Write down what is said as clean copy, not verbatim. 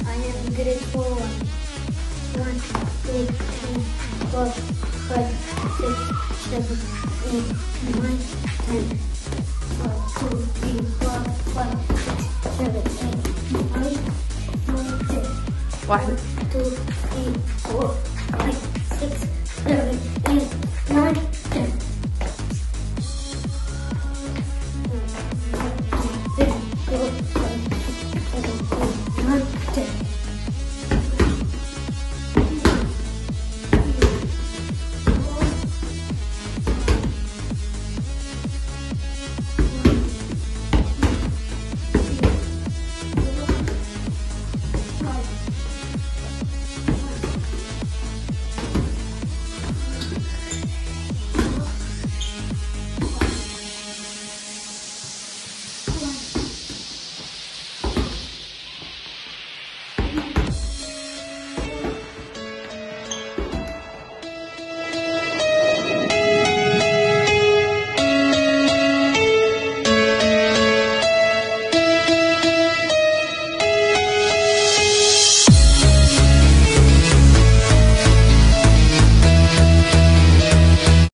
I am grade 4. 1, 2, 3, 4, 5, 6, 7, 8, 9, 10. 1, 2, 3, 4, 5, 6, 7, 8, 9, 10. 1 2, 3, 4, 5, 6, 7, 8, 9.